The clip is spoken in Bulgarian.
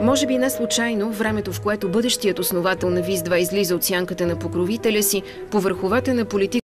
Може би не случайно, времето, в което бъдещият основател на ВИЗ-2 излиза от сянката на покровителя си, по върховата на политика